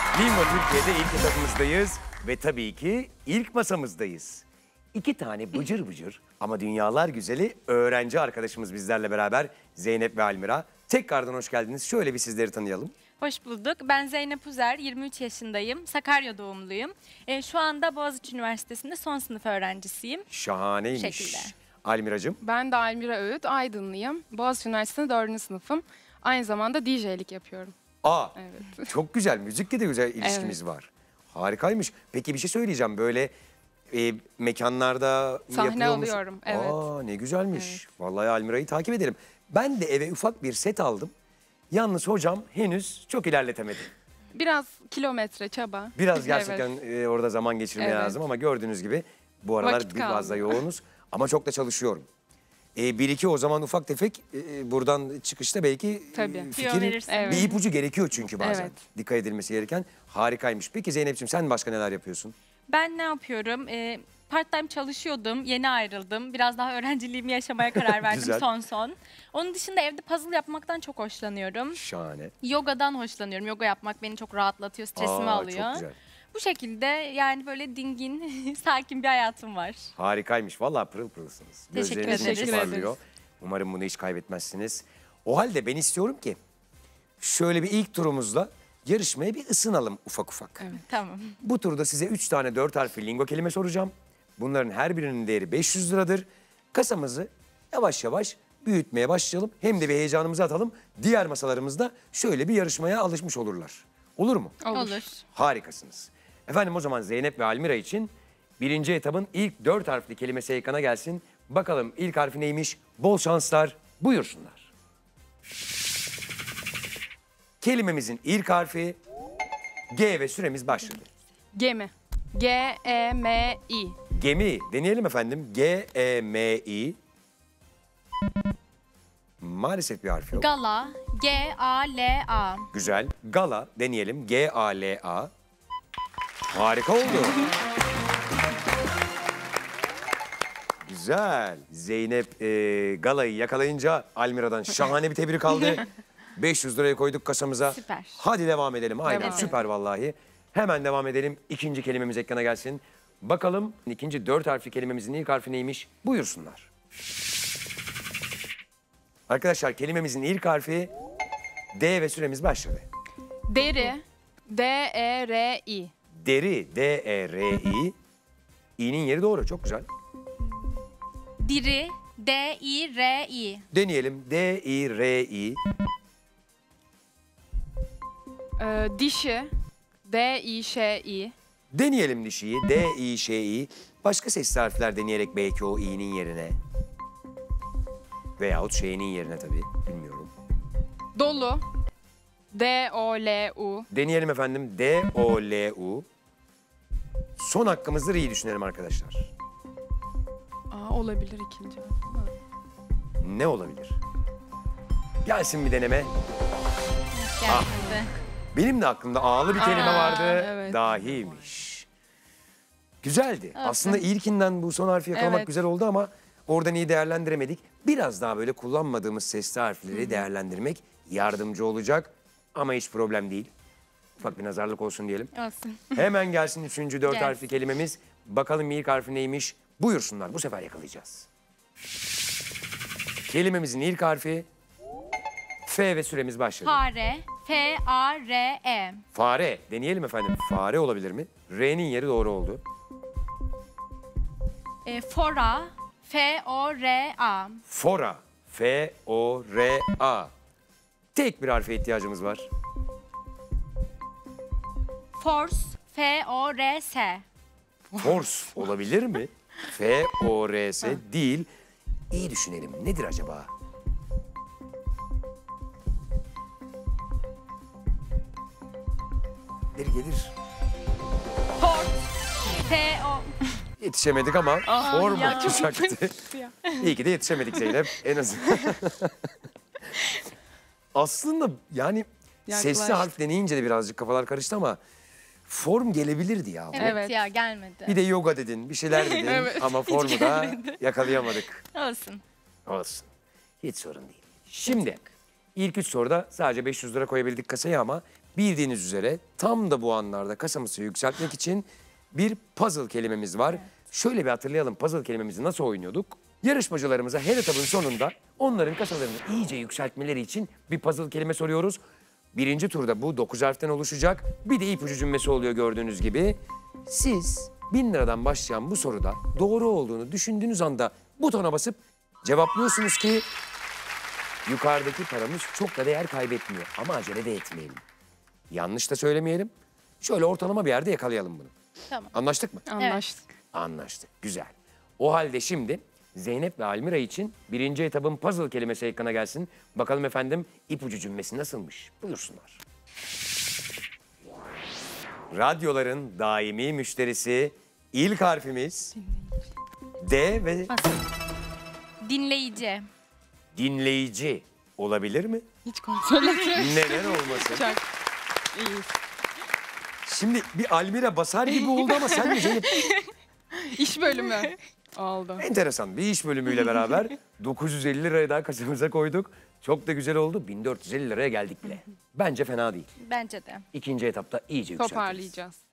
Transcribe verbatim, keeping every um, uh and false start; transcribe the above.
Bingo Türkiye'de ilk etapımızdayız ve tabii ki ilk masamızdayız. İki tane bıcır bıcır ama dünyalar güzeli öğrenci arkadaşımız bizlerle beraber Zeynep ve Almira. Tekrardan hoş geldiniz. Şöyle bir sizleri tanıyalım. Hoş bulduk. Ben Zeynep Uzer, yirmi üç yaşındayım. Sakarya doğumluyum. E, şu anda Boğaziçi Üniversitesi'nde son sınıf öğrencisiyim. Şahaneymiş. Bu şekilde. Almiracığım. Ben de Almira Öğüt, Aydınlıyım. Boğaziçi Üniversitesi'nde dördüncü sınıfım. Aynı zamanda D J'lik yapıyorum. Aa, Evet. çok güzel. Müzikle de güzel ilişkimiz Evet. var. Harikaymış. Peki bir şey söyleyeceğim. Böyle e, mekanlarda Sahne yapıyor musun? alıyorum, evet. Aa, ne güzelmiş. Evet. Vallahi Almira'yı takip edelim. Ben de eve ufak bir set aldım. Yalnız hocam henüz çok ilerletemedi. Biraz kilometre çaba. Biraz gerçekten Evet. e, orada zaman geçirmeye Evet. lazım ama gördüğünüz gibi bu aralar Vakit bir fazla kalmıyor. yoğunuz. Ama çok da çalışıyorum. E, bir iki o zaman ufak tefek e, buradan çıkışta belki Tabii. e, Tüyo fikir, verirsin. Evet. bir ipucu gerekiyor çünkü bazen. Evet. Dikkat edilmesi gereken harikaymış. Peki Zeynep'ciğim sen başka neler yapıyorsun? Ben ne yapıyorum? E, part-time çalışıyordum, yeni ayrıldım. Biraz daha öğrenciliğimi yaşamaya karar verdim Güzel. son son. Onun dışında evde puzzle yapmaktan çok hoşlanıyorum. Şahane. Yogadan hoşlanıyorum. Yoga yapmak beni çok rahatlatıyor, stresimi Aa, alıyor. Çok güzel. Bu şekilde yani böyle dingin, sakin bir hayatım var. Harikaymış. Vallahi pırıl pırılsınız. Teşekkür Gözleriniz ederiz. içi Teşekkür parlıyor. ederiz. Umarım bunu hiç kaybetmezsiniz. O halde ben istiyorum ki şöyle bir ilk turumuzla yarışmaya bir ısınalım ufak ufak. Evet. Tamam. Bu turda size üç tane dört harfli lingo kelime soracağım. Bunların her birinin değeri beş yüz liradır. Kasamızı yavaş yavaş büyütmeye başlayalım. Hem de bir heyecanımızı atalım. Diğer masalarımızda şöyle bir yarışmaya alışmış olurlar. Olur mu? Olur. Olur. Harikasınız. Efendim o zaman Zeynep ve Almira için birinci etabın ilk dört harfli kelimesi ekrana gelsin. Bakalım ilk harfi neymiş? Bol şanslar, buyursunlar. Kelimemizin ilk harfi G ve süremiz başladı. Gemi. G E M I. Gemi deneyelim efendim. G E M I. Maalesef bir harf yok. Gala, G A L A. Güzel. Gala deneyelim. G A L A. Harika oldu. Güzel. Zeynep e, galayı yakalayınca Almira'dan şahane bir tebrik aldı. beş yüz liraya koyduk kasamıza. Süper. Hadi devam edelim. Aynen Devam. süper vallahi. Hemen devam edelim. İkinci kelimemiz ekrana gelsin. Bakalım ikinci dört harfli kelimemizin ilk harfi neymiş? Buyursunlar. Arkadaşlar kelimemizin ilk harfi D ve süremiz başladı. Deri. D E R I. Deri, D E R I. İ'nin yeri doğru, çok güzel. Diri, D I R I. Deneyelim. D I R I. Ee, dişi. D I Ş I. Deneyelim dişiyi. D I Ş I. Başka sesli harfler deneyerek belki o i'nin yerine. Veyahut şeyinin yerine tabii. Bilmiyorum. Dolu. D O L U. Deneyelim efendim. D O L U. Son hakkımızdır, iyi düşünelim arkadaşlar. Aa, olabilir ikinci. Ha. Ne olabilir? Gelsin bir deneme. Gelmedi. Benim de aklımda A'lı bir kelime Aa, vardı. evet. Dahiymiş. Güzeldi. Aslında ilkinden bu son harfi yakalamak Evet. güzel oldu ama oradan iyi değerlendiremedik. Biraz daha böyle kullanmadığımız sesli harfleri değerlendirmek yardımcı olacak. Ama hiç problem değil. Ufak bir nazarlık olsun diyelim. Olsun. Hemen gelsin üçüncü dört Gelsin. harfli kelimemiz. Bakalım ilk harfi neymiş? Buyursunlar. Bu sefer yakalayacağız. Kelimemizin ilk harfi F ve süremiz başladı. Fare, F A R E. Fare. Deneyelim efendim. Fare olabilir mi? R'nin yeri doğru oldu. E, fora, F O R A. Fora. F O R A. Tek bir harfe ihtiyacımız var. Force, F O R S. Force olabilir mi? F O R S değil. İyi düşünelim. Nedir acaba? Gelir gelir. Force, F O... Yetişemedik ama form ya, çok olacaktı. İyi ki de yetişemedik Zeynep. En azından. Aslında yani sesli Yaklaştık. harf deneyince de birazcık kafalar karıştı ama form gelebilirdi ya. Evet, Evet. ya gelmedi. Bir de yoga dedin, bir şeyler dedin Evet, ama formu da yakalayamadık. Olsun. Olsun. Hiç sorun değil. Şimdi ilk üç soruda sadece beş yüz lira koyabildik kasaya ama bildiğiniz üzere tam da bu anlarda kasamızı yükseltmek için bir puzzle kelimemiz var. Şöyle bir hatırlayalım, puzzle kelimemizi nasıl oynuyorduk? Yarışmacılarımıza her etapın sonunda onların kasalarını iyice yükseltmeleri için bir puzzle kelime soruyoruz. Birinci turda bu dokuz harften oluşacak. Bir de ipucu cümlesi oluyor gördüğünüz gibi. Siz bin liradan başlayan bu soruda doğru olduğunu düşündüğünüz anda butona basıp cevaplıyorsunuz ki yukarıdaki paramız çok da değer kaybetmiyor. Ama acele de etmeyelim. Yanlış da söylemeyelim. Şöyle ortalama bir yerde yakalayalım bunu. Tamam. Anlaştık mı? Anlaştık. Anlaştık. Güzel. O halde şimdi Zeynep ve Almira için birinci etabın puzzle kelimesi ekrana gelsin. Bakalım efendim ipucu cümlesi nasılmış? Buyursunlar. Radyoların daimi müşterisi ilk harfimiz D ve Dinleyici. dinleyici olabilir mi? Hiç kontrol etmiyorum. Neden olmasın? Çok iyiyiz. Şimdi bir Almira basar gibi oldu ama sen de Zeynep İş bölümü oldu. enteresan bir iş bölümüyle beraber dokuz yüz elli liraya daha kasamıza koyduk. Çok da güzel oldu. bin dört yüz elli liraya geldik bile. Bence fena değil. Bence de. İkinci etapta iyice yükseltiriz. Toparlayacağız.